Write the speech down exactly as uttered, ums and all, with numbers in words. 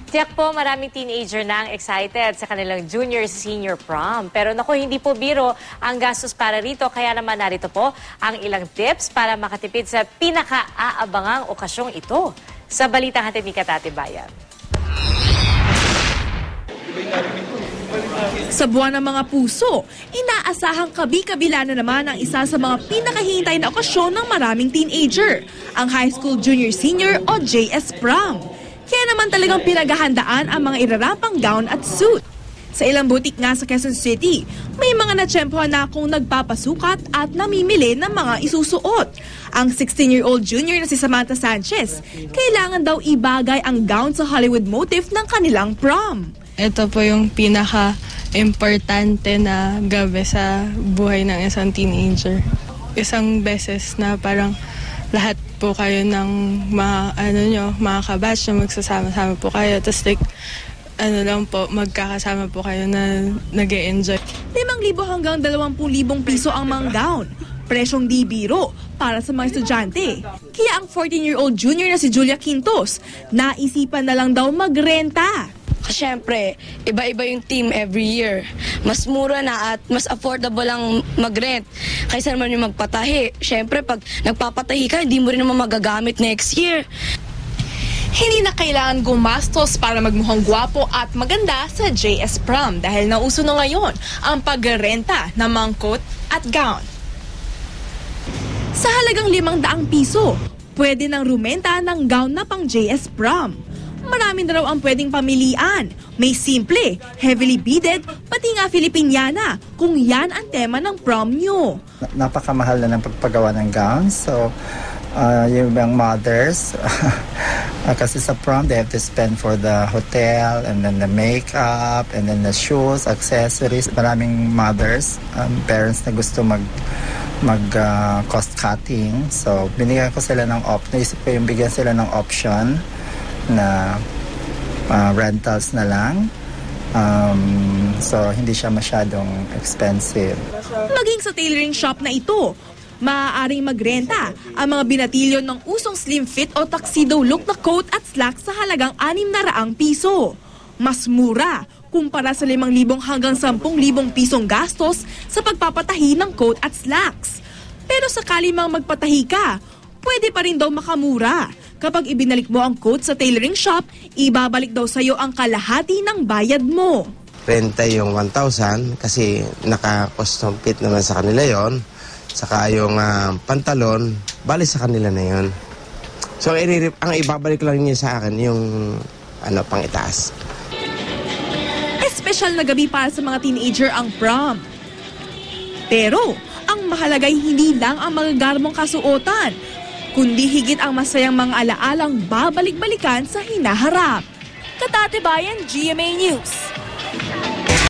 Tiyak po maraming teenager na ang excited sa kanilang junior-senior prom. Pero naku, hindi po biro ang gastos para rito. Kaya naman narito po ang ilang tips para makatipid sa pinaka-aabangang okasyong ito. Sa Balitang Hatid ni Katati Bayan. Sa buwan ng mga puso, inaasahang kabi-kabila na naman ang isa sa mga pinakahihintay na okasyon ng maraming teenager, ang high school junior-senior o J S Prom. Kaya naman talagang pinaghahandaan ang mga irarampang gown at suit. Sa ilang butik nga sa Quezon City, may mga natsyempohan na akong nagpapasukat at namimili ng mga isusuot. Ang sixteen-year-old junior na si Samantha Sanchez, kailangan daw ibagay ang gown sa Hollywood motif ng kanilang prom. Ito po yung pinaka-importante na gabi sa buhay ng isang teenager. Isang beses na parang lahat po kayo ng mga, ano nyo, mga kabatch na magsasama-sama po kayo. Tapos like, ano lang po, magkakasama po kayo na nag-e-enjoy. limang libo hanggang dalawampu libong piso ang mga gown. Presyong di biro para sa mga estudyante. Kaya ang fourteen-year-old junior na si Julia Quintos, naisipan na lang daw magrenta. Siyempre, iba-iba yung team every year. Mas mura na at mas affordable lang mag-rent kaysa naman yung magpatahi. Siyempre, pag nagpapatahi ka, hindi mo rin naman magagamit next year. Hindi na kailangan gumastos para magmukhang gwapo at maganda sa J S Prom dahil nauso na ngayon ang pagrenta ng mga coat at gown. Sa halagang limang daang piso, pwede nang rumenta ng gown na pang J S Prom. Marami na raw ang pwedeng pamilian. May simple, heavily beaded, pati nga Filipiniana, kung yan ang tema ng prom nyo. Napakamahal na ng pagpagawa ng gowns. So, uh, yung ibang mothers, uh, kasi sa prom, they have to spend for the hotel, and then the makeup, and then the shoes, accessories. Maraming mothers, um, parents na gusto mag mag uh, cost cutting. So, binigyan ko sila ng op. Naisip ko yung bigyan sila ng option na uh, rentals na lang. Um, so, hindi siya masyadong expensive. Maging sa tailoring shop na ito, maaaring magrenta ang mga binatilyon ng usong slim fit o tuxedo look na coat at slacks sa halagang anim na raang piso. Mas mura kumpara sa limang libong hanggang sampung libong pisong gastos sa pagpapatahi ng coat at slacks. Pero sakali mang magpatahi ka, pwede pa rin daw makamura. Kapag ibinalik mo ang coat sa tailoring shop, ibabalik daw sa'yo ang kalahati ng bayad mo. Renta yung one thousand kasi naka-custom fit naman sa kanila yon. Saka yung uh, pantalon, bali sa kanila na yon. So ang ibabalik lang niya sa akin yung ano, pang itaas. Espesyal na gabi para sa mga teenager ang prom. Pero ang mahalagay hindi lang ang magagarmong kasuotan, kundi higit ang masayang mga alaalang babalik-balikan sa hinaharap. Katati Bayan, G M A News.